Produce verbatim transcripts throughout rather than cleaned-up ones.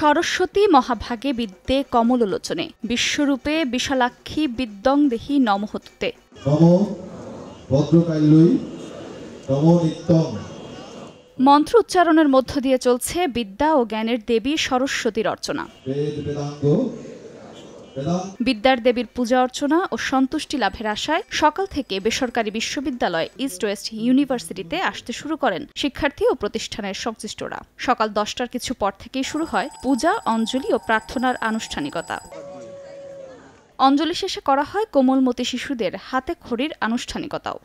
সরস্বতী মহাভাগে বিদ্যে কমললোচনে বিশ্বরূপে বিশালাক্ষী বিদ্যং দেহি নমঃতুতে। নমো ভদ্রকাল্যই নমো নিত্যং। মন্ত্র উচ্চারণের মধ্য দিয়ে চলছে বিদ্যা ও জ্ঞানের দেবী সরস্বতীর অর্চনা। বিদ্যার দেবীর পূজা অর্চনা ও সন্তুষ্টি লাভের আশায় সকাল থেকে বেসরকারি বিশ্ববিদ্যালয় ইস্ট ওয়েস্ট ইউনিভার্সিটিতে আসতে শুরু করেন শিক্ষার্থী ও প্রতিষ্ঠানের সংশ্লিষ্টরা। সকাল দশটার কিছু পর থেকেই শুরু হয় পূজা, অঞ্জলি ও প্রার্থনার আনুষ্ঠানিকতা। অঞ্জলি শেষে করা হয় কোমলমতি শিশুদের হাতে খড়ির আনুষ্ঠানিকতাও।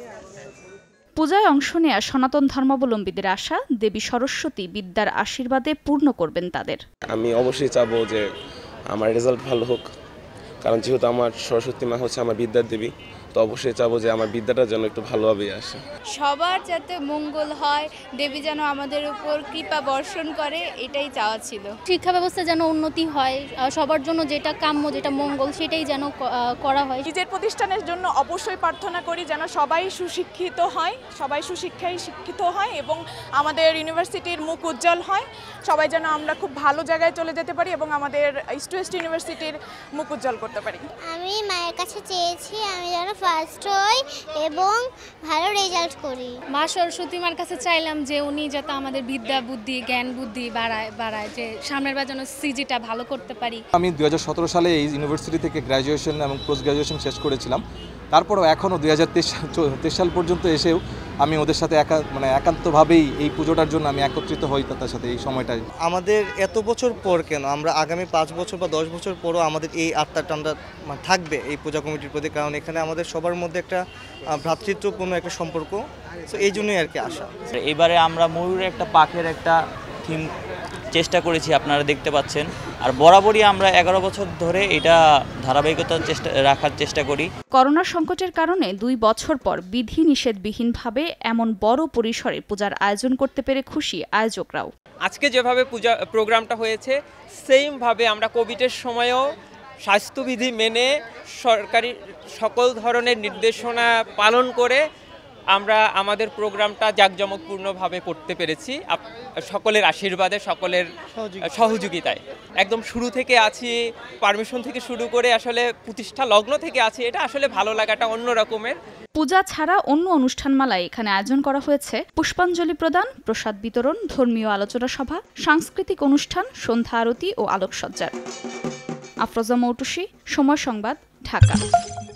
পূজায় অংশ নেয়া সনাতন ধর্মাবলম্বীদের আশা, দেবী সরস্বতী বিদ্যার আশীর্বাদে পূর্ণ করবেন তাদের। আমি অবশ্যই চাবো যে আমার রেজাল্ট ভালো হোক, কারণ যেহেতু আমার সরস্বতী মা হচ্ছে আমার বিদ্যার দেবী, তো অবশ্যই চাবো যে আমার বিদ্যাটা যেন একটু ভালোভাবে আসে। সবার যাতে মঙ্গল হয়, দেবী যেন আমাদের উপর কৃপা বর্ষণ করে, এটাই চাওয়া ছিল। শিক্ষা ব্যবস্থা যেন উন্নতি হয়, সবার জন্য যেটা কাম্য, যেটা মঙ্গল, সেটাই যেন করা হয়। নিজের প্রতিষ্ঠানের জন্য অবশ্যই প্রার্থনা করি যেন সবাই সুশিক্ষিত হয়, সবাই সুশিক্ষায় শিক্ষিত হয় এবং আমাদের ইউনিভার্সিটির মুখ উজ্জ্বল হয়। সবাই যেন আমরা খুব ভালো জায়গায় চলে যেতে পারি এবং আমাদের ইস্ট ওয়েস্ট ইউনিভার্সিটির মুখ উজ্জ্বল করতে পারি। আমি মায়ের কাছে চেয়েছি আমি যেন ফার্স্ট হই এবং ভালো রেজাল্ট করি। মা সরস্বতী মার কাছে চাইলাম যে উনি যাতে আমাদের বিদ্যা বুদ্ধি জ্ঞান বুদ্ধি বাড়ায় বাড়ায় যে সামনের বার যেন সিজিটা ভালো করতে পারি। আমি দুই হাজার সতেরো সালে এই ইউনিভার্সিটি থেকে গ্র্যাজুয়েশন এবং পোস্ট গ্র্যাজুয়েশন শেষ করেছিলাম। তারপরও এখনও দুই হাজার তেইশ সাল পর্যন্ত এসেও আমি ওদের সাথে একা মানে একান্তভাবেই এই পুজোটার জন্য আমি একত্রিত হই তার সাথে এই সময়টায়। আমাদের এত বছর পর কেন আমরা আগামী পাঁচ বছর বা দশ বছর পরও আমাদের এই আত্মাটা আমরা থাকবে এই পূজা কমিটির প্রতি, কারণ এখানে আমাদের সবার মধ্যে একটা ভ্রাতৃত্বপূর্ণ একটা সম্পর্ক, তো এই জন্যই আর কি আসা। এবারে আমরা ময়ূরের একটা পাখের একটা থিম চেষ্টা করেছি, আপনারা দেখতে পাচ্ছেন। আর বরাবরই আমরা এগারো বছর ধরে এটা ধারাবাহিকতার চেষ্টা রাখার চেষ্টা করি। করোনা সংকটের কারণে দুই বছর পর বিধি নিষেধবিহীনভাবে এমন বড় পরিসরে পূজার আয়োজন করতে পেরে খুশি আয়োজকরাও। আজকে যেভাবে পূজা প্রোগ্রামটা হয়েছে সেইমভাবে আমরা কোভিডের সময়েও স্বাস্থ্যবিধি মেনে সরকারি সকল ধরনের নির্দেশনা পালন করে আমরা আমাদের প্রোগ্রামটা জাঁকজমকপূর্ণভাবে করতে পেরেছি সকলের আশীর্বাদে, সকলের সহযোগিতায়। একদম শুরু থেকে আছি, পারমিশন থেকে শুরু করে আসলে প্রতিষ্ঠা লগ্ন থেকে আছি, এটা আসলে ভালো লাগাটা অন্য রকমের। পূজা ছাড়া অন্য অনুষ্ঠানমালায় এখানে আয়োজন করা হয়েছে পুষ্পাঞ্জলি প্রদান, প্রসাদ বিতরণ, ধর্মীয় আলোচনা সভা, সাংস্কৃতিক অনুষ্ঠান, সন্ধ্যা আরতি ও আলোকসজ্জার। আফরোজা মৌটুসী, সময় সংবাদ, ঢাকা।